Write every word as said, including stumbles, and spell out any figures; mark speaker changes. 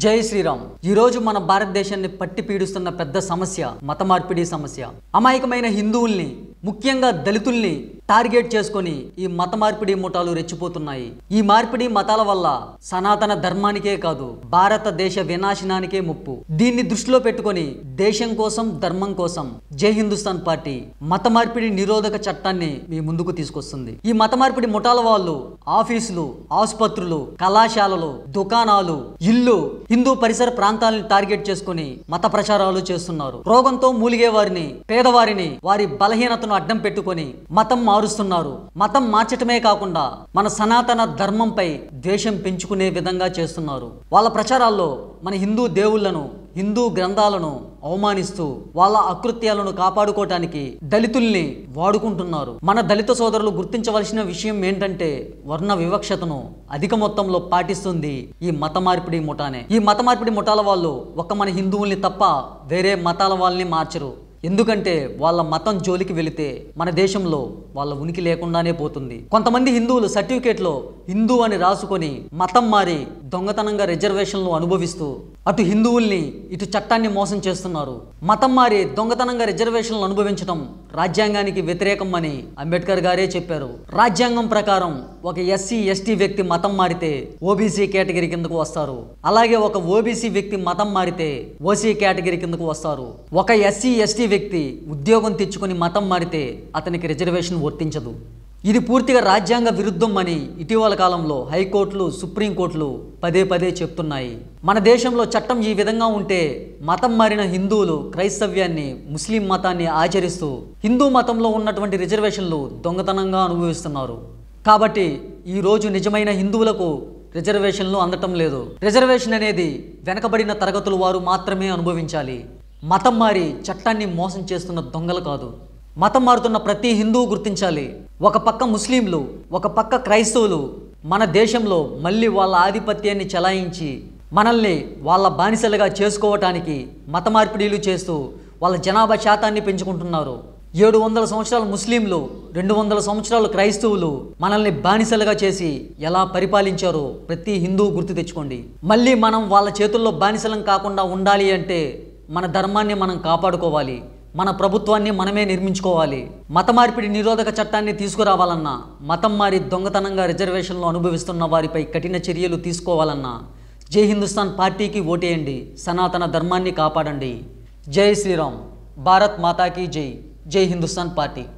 Speaker 1: జై శ్రీరామ్. ఈ రోజు మన భారతదేశాన్ని పట్టి పీడిస్తున్న పెద్ద సమస్య మత మార్పిడి సమస్య. అమాయకమైన హిందువుల్ని, ముఖ్యంగా దళితుల్ని టార్గెట్ చేసుకొని ఈ మత మార్పిడి ముఠాలు రెచ్చిపోతున్నాయి. ఈ మార్పిడి మతాల వల్ల సనాతన ధర్మానికే కాదు, భారతదేశ వినాశనానికే ముప్పు. దీన్ని దృష్టిలో పెట్టుకొని దేశం కోసం, ధర్మం కోసం జై హిందుస్థాన్ పార్టీ మత మార్పిడి నిరోధక చట్టాన్ని మీ ముందుకు తీసుకొస్తుంది. ఈ మత మార్పిడి ముఠాల వాళ్ళు ఆఫీసులు, ఆసుపత్రులు, కళాశాలలు, దుకాణాలు, ఇల్లు, హిందూ పరిసర ప్రాంతాలను టార్గెట్ చేసుకుని మత ప్రచారాలు చేస్తున్నారు. రోగంతో మూలిగే వారిని, పేదవారిని వారి బలహీనతను అడ్డం పెట్టుకొని మతం మారుస్తున్నారు. మతం మార్చటమే కాకుండా మన సనాతన ధర్మంపై ద్వేషం పెంచుకునే విధంగా చేస్తున్నారు. వాళ్ళ ప్రచారాల్లో మన హిందూ దేవుళ్లను, హిందూ గ్రంథాలను అవమానిస్తూ వాళ్ళ అకృత్యాలను కాపాడుకోవటానికి దళితుల్ని వాడుకుంటున్నారు. మన దళిత సోదరులు గుర్తించవలసిన విషయం ఏంటంటే వర్ణ వివక్షతను అధిక మొత్తంలో పాటిస్తుంది ఈ మత మార్పిడి ముఠానే. ఈ మత మార్పిడి ముఠాల వాళ్ళు ఒక్క మన హిందువుల్ని తప్ప వేరే మతాల వాళ్ళని మార్చరు. ఎందుకంటే వాళ్ళ మతం జోలికి వెళితే మన దేశంలో వాళ్ళ ఉనికి లేకుండానే పోతుంది. కొంతమంది హిందువులు సర్టిఫికేట్లో హిందూ అని రాసుకొని మతం మారి దొంగతనంగా రిజర్వేషన్లు అనుభవిస్తూ అటు హిందువుల్ని, ఇటు చట్టాన్ని మోసం చేస్తున్నారు. మతం మారి దొంగతనంగా రిజర్వేషన్లు అనుభవించడం రాజ్యాంగానికి వ్యతిరేకం అని అంబేద్కర్ గారే చెప్పారు. రాజ్యాంగం ప్రకారం ఒక ఎస్సీ ఎస్టీ వ్యక్తి మతం మారితే ఓబీసీ కేటగిరీ కిందకు వస్తారు. అలాగే ఒక ఓబీసీ వ్యక్తి మతం మారితే ఓసీ కేటగిరీ కిందకు వస్తారు. ఒక ఎస్సీ ఎస్టీ వ్యక్తి ఉద్యోగం తెచ్చుకొని మతం మారితే అతనికి రిజర్వేషన్ వర్తించదు. ఇది పూర్తిగా రాజ్యాంగ విరుద్ధం అని ఇటీవల కాలంలో హైకోర్టులు, సుప్రీంకోర్టులు పదే పదే చెప్తున్నాయి. మన దేశంలో చట్టం ఈ విధంగా ఉంటే మతం మారిన హిందువులు క్రైస్తవ్యాన్ని, ముస్లిం మతాన్ని ఆచరిస్తూ హిందూ మతంలో ఉన్నటువంటి రిజర్వేషన్లు దొంగతనంగా అనుభవిస్తున్నారు. కాబట్టి ఈరోజు నిజమైన హిందువులకు రిజర్వేషన్లు అందటం లేదు. రిజర్వేషన్ అనేది వెనకబడిన తరగతుల వారు మాత్రమే అనుభవించాలి. మతం మారి చట్టాన్ని మోసం చేస్తున్న దొంగలు కాదు. మతం మారుతున్న ప్రతి హిందువు గుర్తించాలి, ఒక పక్క ముస్లింలు, ఒక పక్క క్రైస్తవులు మన దేశంలో మళ్ళీ వాళ్ళ ఆధిపత్యాన్ని చెలాయించి మనల్ని వాళ్ళ బానిసలుగా చేసుకోవటానికి మత మార్పిడిలు చేస్తూ వాళ్ళ జనాభా శాతాన్ని పెంచుకుంటున్నారు. ఏడు వందల సంవత్సరాలు ముస్లింలు, రెండు వందల సంవత్సరాలు క్రైస్తవులు మనల్ని బానిసలుగా చేసి ఎలా పరిపాలించారో ప్రతి హిందువు గుర్తు తెచ్చుకోండి. మళ్ళీ మనం వాళ్ళ చేతుల్లో బానిసలం కాకుండా ఉండాలి అంటే మన ధర్మాన్ని మనం కాపాడుకోవాలి, మన ప్రభుత్వాన్ని మనమే నిర్మించుకోవాలి. మత మార్పిడి నిరోధక చట్టాన్ని తీసుకురావాలన్నా, మతం మారి దొంగతనంగా రిజర్వేషన్లు అనుభవిస్తున్న వారిపై కఠిన చర్యలు తీసుకోవాలన్నా జై హిందుస్థాన్ పార్టీకి ఓటేయండి. సనాతన ధర్మాన్ని కాపాడండి. జై శ్రీరామ్. భారత్ మాతాకి జై. జై హిందుస్థాన్ పార్టీ.